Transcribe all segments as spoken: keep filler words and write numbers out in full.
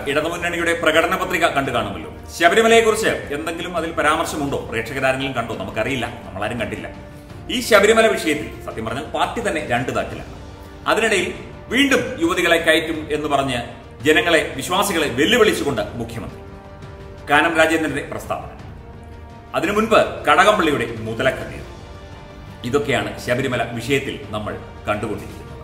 ഇടതുമുന്നണിയുടെ പ്രകടന പത്രിക കണ്ടു കാണുമല്ലോ. ശബരിമലയെക്കുറിച്ച് എന്തെങ്കിലും അതിൽ പരാമർശമുണ്ടോ? പ്രേക്ഷകരാരെങ്കിലും കണ്ടോ? നമുക്കറിയില്ല, നമ്മളാരും കണ്ടില്ല. ഈ ശബരിമല വിഷയത്തിൽ സത്യം പറഞ്ഞാൽ പാർട്ടി തന്നെ രണ്ട് തട്ടിലാണ്. അതിനിടയിൽ വീണ്ടും യുവതികളെ കയറ്റും എന്ന് പറഞ്ഞ് ജനങ്ങളെ, വിശ്വാസികളെ വെല്ലുവിളിച്ചുകൊണ്ട് മുഖ്യമന്ത്രി കാനം രാജേന്ദ്രന്റെ പ്രസ്താവന, അതിനു മുൻപ് കടകംപള്ളിയുടെ മുതലക്കണ്ണീർ. ഇതൊക്കെയാണ് ശബരിമല വിഷയത്തിൽ നമ്മൾ കണ്ടുകൊണ്ടിരിക്കുന്നത്.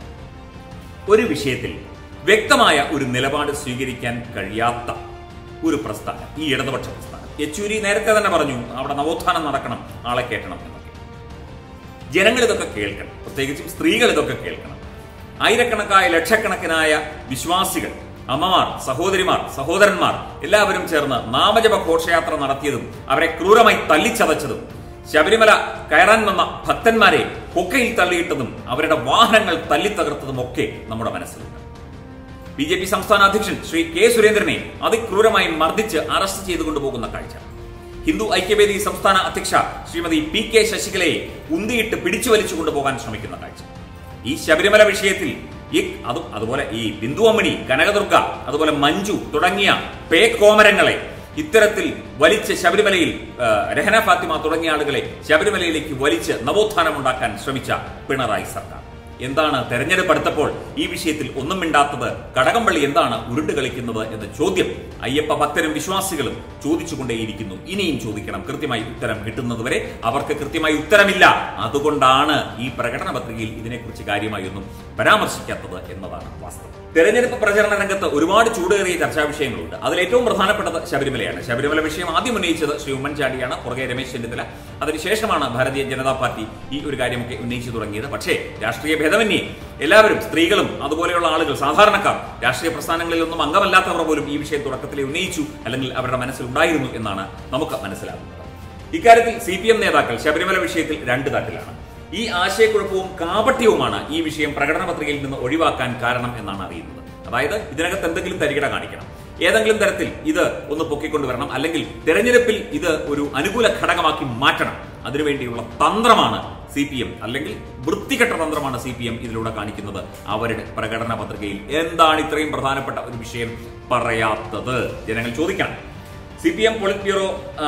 ഒരു വിഷയത്തിൽ വ്യക്തമായ ഒരു നിലപാട് സ്വീകരിക്കാൻ കഴിയാത്ത ഒരു പ്രസ്ഥാനം ഈ ഇടതുപക്ഷ പ്രസ്ഥാനം. യെച്ചൂരി നേരത്തെ തന്നെ പറഞ്ഞു അവിടെ നവോത്ഥാനം നടക്കണം, ആളെ കേട്ടണം എന്നൊക്കെ. ജനങ്ങൾ ഇതൊക്കെ കേൾക്കണം, പ്രത്യേകിച്ചും സ്ത്രീകൾ ഇതൊക്കെ കേൾക്കണം. ആയിരക്കണക്കായ ലക്ഷക്കണക്കിനായ വിശ്വാസികൾ, അമ്മമാർ, സഹോദരിമാർ, സഹോദരന്മാർ എല്ലാവരും ചേർന്ന് നാമജപ ഘോഷയാത്ര നടത്തിയതും അവരെ ക്രൂരമായി തല്ലിച്ചതച്ചതും ശബരിമല കയറാൻ വന്ന ഭക്തന്മാരെ കൊക്കയിൽ തള്ളിയിട്ടതും അവരുടെ വാഹനങ്ങൾ തല്ലിത്തകർത്തതും ഒക്കെ നമ്മുടെ മനസ്സിലുണ്ട്. ബി ജെ പി സംസ്ഥാന അധ്യക്ഷൻ ശ്രീ കെ സുരേന്ദ്രനെ അതിക്രൂരമായി മർദ്ദിച്ച് അറസ്റ്റ് ചെയ്തുകൊണ്ടുപോകുന്ന കാഴ്ച, ഹിന്ദു ഐക്യവേദി സംസ്ഥാന അധ്യക്ഷ ശ്രീമതി പി കെ ശശികലയെ ഉന്തിയിട്ട് പിടിച്ചു വലിച്ചു കൊണ്ടുപോകാൻ ശ്രമിക്കുന്ന കാഴ്ച, ഈ ശബരിമല വിഷയത്തിൽ ഈ അതും അതുപോലെ ഈ ബിന്ദു അമ്മിണി, കനകദുർഗ, അതുപോലെ മഞ്ജു തുടങ്ങിയ പേക്കോമരങ്ങളെ ഇത്തരത്തിൽ വലിച്ച് ശബരിമലയിൽ, രഹന ഫാത്തിമ തുടങ്ങിയ ആളുകളെ ശബരിമലയിലേക്ക് വലിച്ച് നവോത്ഥാനമുണ്ടാക്കാൻ ശ്രമിച്ച പിണറായി സർക്കാർ എന്താണ് തെരഞ്ഞെടുപ്പ് അടുത്തപ്പോൾ ഈ വിഷയത്തിൽ ഒന്നും മിണ്ടാത്തത്? കടകംപള്ളി എന്താണ് ഉരുണ്ട് കളിക്കുന്നത് എന്ന ചോദ്യം അയ്യപ്പ ഭക്തരും വിശ്വാസികളും ചോദിച്ചുകൊണ്ടേയിരിക്കുന്നു. ഇനിയും ചോദിക്കണം. കൃത്യമായി ഉത്തരം കിട്ടുന്നതുവരെ അവർക്ക് കൃത്യമായി ഉത്തരമില്ല. അതുകൊണ്ടാണ് ഈ പ്രകടന പത്രികയിൽ ഇതിനെക്കുറിച്ച് കാര്യമായി ഒന്നും പരാമർശിക്കാത്തത് എന്നതാണ് വാസ്തവം. തെരഞ്ഞെടുപ്പ് പ്രചരണ രംഗത്ത് ഒരുപാട് ചൂടേറിയ ചർച്ചാ വിഷയങ്ങളുണ്ട്. അതിൽ ഏറ്റവും പ്രധാനപ്പെട്ടത് ശബരിമലയാണ്. ശബരിമല വിഷയം ആദ്യം ഉന്നയിച്ചത് ശ്രീ ഉമ്മൻചാണ്ടിയാണ്, പുറകെ രമേശ് ചെന്നിത്തല. അതിനുശേഷമാണ് ഭാരതീയ ജനതാ പാർട്ടി ഈ ഒരു കാര്യമൊക്കെ ഉന്നയിച്ചു തുടങ്ങിയത്. പക്ഷേ രാഷ്ട്രീയ ഭേദമന്യേ എല്ലാവരും, സ്ത്രീകളും അതുപോലെയുള്ള ആളുകൾ, സാധാരണക്കാർ, രാഷ്ട്രീയ പ്രസ്ഥാനങ്ങളിലൊന്നും അംഗമല്ലാത്തവർ പോലും ഈ വിഷയം തുടക്കത്തിലെ ഉന്നയിച്ചു, അല്ലെങ്കിൽ അവരുടെ മനസ്സിലുണ്ടായിരുന്നു എന്നാണ് നമുക്ക് മനസ്സിലാകുന്നത്. ഇക്കാര്യത്തിൽ സി പി എം നേതാക്കൾ ശബരിമല വിഷയത്തിൽ രണ്ട് തട്ടിലാണ്. ഈ ആശയക്കുഴപ്പവും കാപട്യവുമാണ് ഈ വിഷയം പ്രകടന പത്രികയിൽ നിന്ന് ഒഴിവാക്കാൻ കാരണം എന്നാണ് അറിയുന്നത്. അതായത് ഇതിനകത്ത് എന്തെങ്കിലും തരികിട കാണിക്കണം, ഏതെങ്കിലും തരത്തിൽ ഇത് ഒന്ന് പൊക്കിക്കൊണ്ടുവരണം, അല്ലെങ്കിൽ തെരഞ്ഞെടുപ്പിൽ ഇത് ഒരു അനുകൂല ഘടകമാക്കി മാറ്റണം. അതിനുവേണ്ടിയുള്ള തന്ത്രമാണ് സി പി എം, അല്ലെങ്കിൽ വൃത്തികെട്ട തന്ത്രമാണ് സി പി എം ഇതിലൂടെ കാണിക്കുന്നത്. അവരുടെ പ്രകടന പത്രികയിൽ എന്താണ് ഇത്രയും പ്രധാനപ്പെട്ട ഒരു വിഷയം പറയാത്തത്? ജനങ്ങൾ ചോദിക്കണം. C P M politburo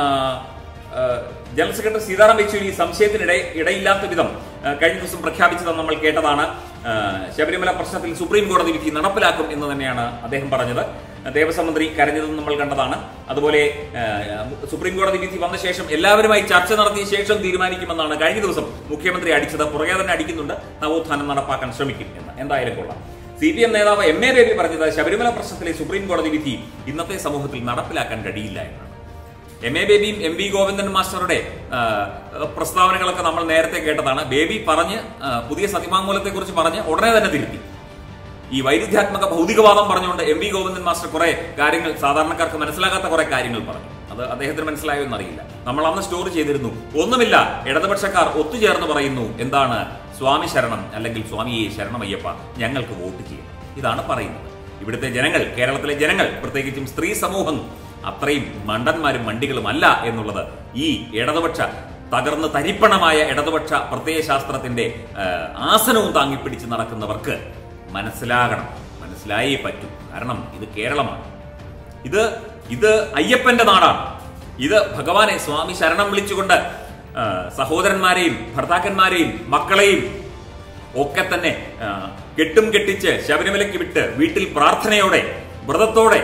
general secretary Sitaram Yechury സംശയത്തിനിടെ ഇടയില്ലാത്ത വിധം കഴിഞ്ഞ ദിവസം പ്രഖ്യാപിച്ചത് നമ്മൾ കേട്ടതാണ്. ശബരിമല പ്രശ്നത്തിൽ സുപ്രീം കോടതി വിധി നടപ്പിലാക്കും എന്ന് തന്നെയാണ് അദ്ദേഹം പറഞ്ഞത്. ദേവസ്വം മന്ത്രി കരഞ്ഞതും നമ്മൾ കണ്ടതാണ്. അതുപോലെ സുപ്രീം കോടതി വിധി വന്ന ശേഷം എല്ലാവരുമായി ചർച്ച നടത്തിയ ശേഷം തീരുമാനിക്കുമെന്നാണ് കഴിഞ്ഞ ദിവസം മുഖ്യമന്ത്രി അടിച്ചത്. പുറകെ തന്നെ അടിക്കുന്നുണ്ട്, നവോത്ഥാനം നടപ്പാക്കാൻ ശ്രമിക്കും എന്ന്. എന്തായാലും കൊള്ളാം. സി പി എം നേതാവ് എം എ ബേബി പറഞ്ഞത് ശബരിമല പ്രശ്നത്തിലെ സുപ്രീം കോടതി വിധി ഇന്നത്തെ സമൂഹത്തിൽ നടപ്പിലാക്കാൻ കഴിയില്ല എന്നാണ്. എം എ ബേബിയും എം വി ഗോവിന്ദൻ മാസ്റ്ററുടെ പ്രസ്താവനകളൊക്കെ നമ്മൾ നേരത്തെ കേട്ടതാണ്. ബേബി പറഞ്ഞ് പുതിയ സത്യവാങ്മൂലത്തെ കുറിച്ച് പറഞ്ഞ് ഉടനെ തന്നെ തിരുത്തി. ഈ വൈരുദ്ധ്യാത്മക ഭൗതികവാദം പറഞ്ഞുകൊണ്ട് എം വി ഗോവിന്ദൻ മാസ്റ്റർ കുറെ കാര്യങ്ങൾ, സാധാരണക്കാർക്ക് മനസ്സിലാകാത്ത കുറെ കാര്യങ്ങൾ പറഞ്ഞു. അത് അദ്ദേഹത്തിന് മനസ്സിലായോ എന്നറിയില്ല. നമ്മൾ അന്ന് സ്റ്റോർ ചെയ്തിരുന്നു. ഒന്നുമില്ല, ഇടതുപക്ഷക്കാർ ഒത്തുചേർന്ന് പറയുന്നു എന്താണ്, സ്വാമി ശരണം, അല്ലെങ്കിൽ സ്വാമിയെ ശരണമയ്യപ്പ, ഞങ്ങൾക്ക് വോട്ട് ചെയ്യണം. ഇതാണ് പറയുന്നത്. ഇവിടുത്തെ ജനങ്ങൾ, കേരളത്തിലെ ജനങ്ങൾ, പ്രത്യേകിച്ചും സ്ത്രീ സമൂഹം അത്രയും മണ്ടന്മാരും മണ്ടികളും അല്ല എന്നുള്ളത് ഈ ഇടതുപക്ഷ തകർന്ന് തരിപ്പണമായ ഇടതുപക്ഷ പ്രത്യയശാസ്ത്രത്തിന്റെ ആസനവും താങ്ങിപ്പിടിച്ച് നടക്കുന്നവർക്ക് മനസ്സിലാകണം. മനസ്സിലായേ പറ്റൂ. കാരണം ഇത് കേരളമാണ്, ഇത് ഇത് അയ്യപ്പന്റെ നാടാണ്. ഇത് ഭഗവാനെ സ്വാമി ശരണം വിളിച്ചുകൊണ്ട് സഹോദരന്മാരെയും ഭർത്താക്കന്മാരെയും മക്കളെയും ഒക്കെ തന്നെ കെട്ടും കെട്ടിച്ച് ശബരിമലയ്ക്ക് വിട്ട് വീട്ടിൽ പ്രാർത്ഥനയോടെ വ്രതത്തോടെ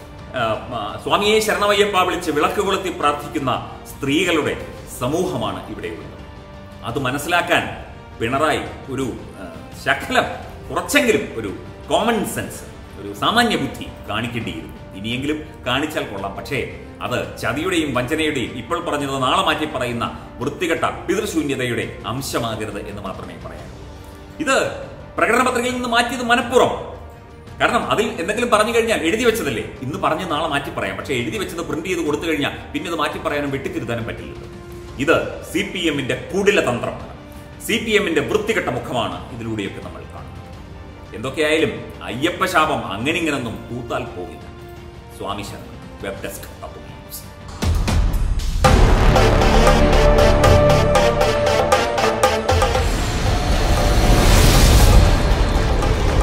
സ്വാമിയെ ശരണമയ്യപ്പ വിളിച്ച് വിളക്ക് കൊളുത്തി പ്രാർത്ഥിക്കുന്ന സ്ത്രീകളുടെ സമൂഹമാണ് ഇവിടെയുള്ളത്. അത് മനസ്സിലാക്കാൻ പിണറായി ഒരു ശകലം, കുറച്ചെങ്കിലും ഒരു കോമൺ സെൻസ്, ഒരു സാമാന്യ ബുദ്ധി കാണിക്കേണ്ടിയിരുന്നു. ഇനിയെങ്കിലും കാണിച്ചാൽ കൊള്ളാം. പക്ഷേ അത് ചതിയുടെയും വഞ്ചനയുടെയും, ഇപ്പോൾ പറഞ്ഞത് നാളെ മാറ്റി പറയുന്ന വൃത്തികെട്ട പിതൃശൂന്യതയുടെ അംശമാകരുത് എന്ന് മാത്രമേ പറയാനൂ. ഇത് പ്രകടന പത്രികയിൽ നിന്ന് മാറ്റിയത് മനഃപൂർവ്വം. കാരണം അതിൽ എന്തെങ്കിലും പറഞ്ഞു കഴിഞ്ഞാൽ എഴുതി വെച്ചതല്ലേ, ഇന്ന് പറഞ്ഞ് നാളെ മാറ്റി പറയാം. പക്ഷേ എഴുതി വെച്ചത് പ്രിന്റ് ചെയ്ത് കൊടുത്തു കഴിഞ്ഞാൽ പിന്നെ ഇത് മാറ്റി പറയാനും വെട്ടിത്തിരുത്താനും പറ്റില്ലല്ലോ. ഇത് സി പി എമ്മിന്റെ കുടില തന്ത്രമാണ്, സി പി എമ്മിന്റെ വൃത്തികെട്ട മുഖമാണ് ഇതിലൂടെയൊക്കെ നമ്മൾ കാണുന്നത്. എന്തൊക്കെയായാലും അയ്യപ്പ ശാപം അങ്ങനെ ഇങ്ങനൊന്നും തൂത്താൽ പോകില്ല. സ്വാമി ശരണം. Web desk.